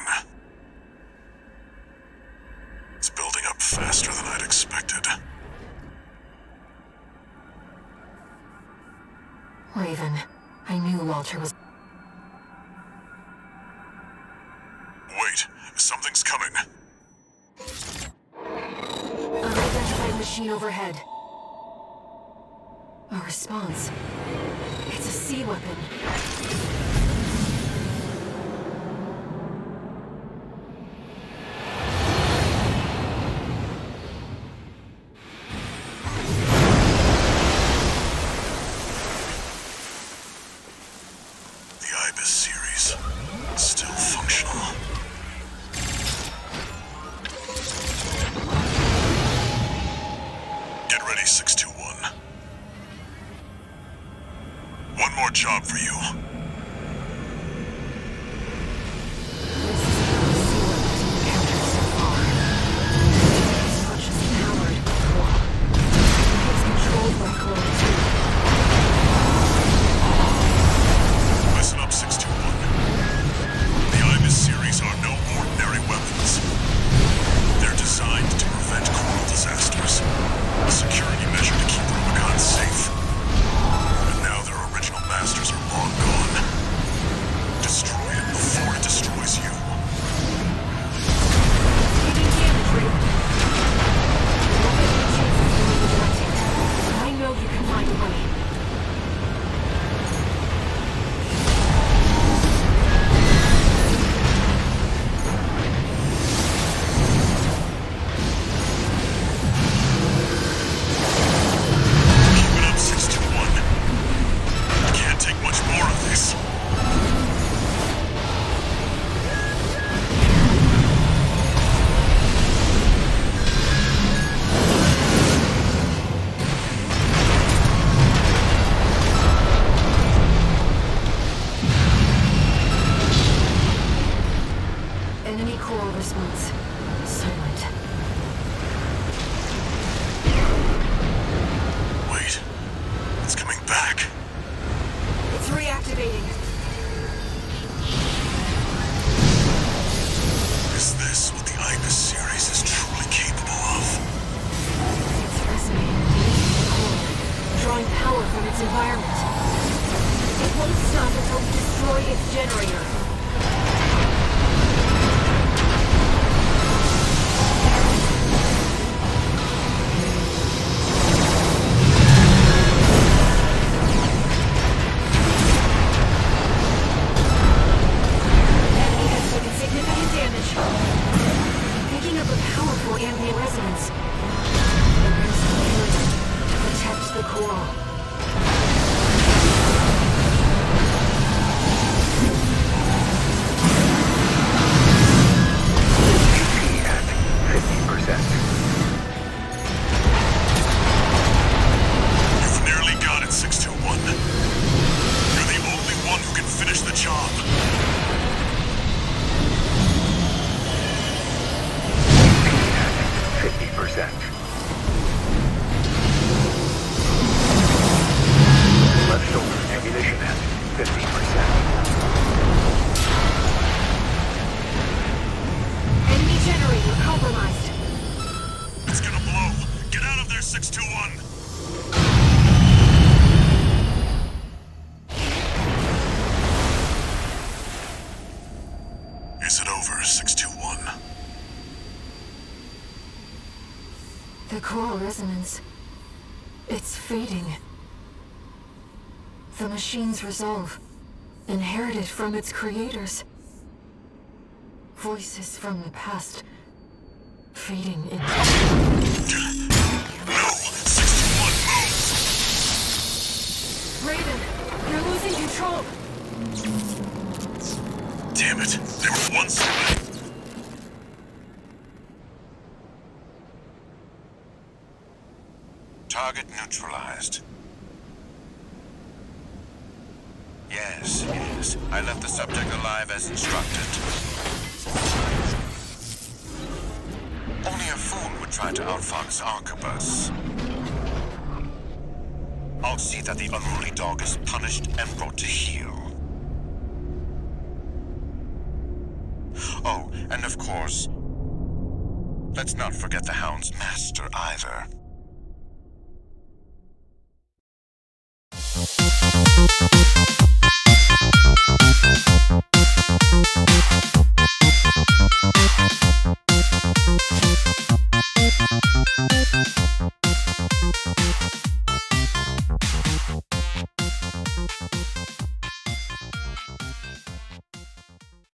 It's building up faster than I'd expected. Raven, I knew Walter was... Wait, something's coming. Unidentified machine overhead. A response. It's a sea weapon. The Ibis Series, still functional. Get ready, 621. One more job for you. Listen up, 621. The Ibis series are no ordinary weapons. They're designed to prevent coral disasters. A security measure to keep Rubicon safe. And now their original masters are long gone. Destroy it before it destroys you. I know you can find a way. Keep it up, 621. I can't take much more of this. Enemy coral response. Silent. Wait, it's coming back. It's reactivating. Is this what the Ibis series is truly capable of? It's resonating with the coral, drawing power from its environment. It won't stop until we destroy its generator. Enemy has taken significant damage. Picking up a powerful ambient resonance. There's security to protect the coral. at 50%. You've nearly got it, 621. You're the only one who can finish the job. At 50%. Left shoulder ammunition at 50%. Enemy generator compromised. It's gonna blow. Get out of there, 621. Is it over, 621? The coral resonance. It's fading. The machine's resolve, inherited from its creators. Voices from the past, fading into... No! 621, move! Raven, you're losing control! Damn it! They were once away! Target neutralized. Yes. I left the subject alive as instructed. Only a fool would try to outfox Arquebus. I'll see that the unruly dog is punished and brought to heel. Oh, And of course, let's not forget the Hound's master either.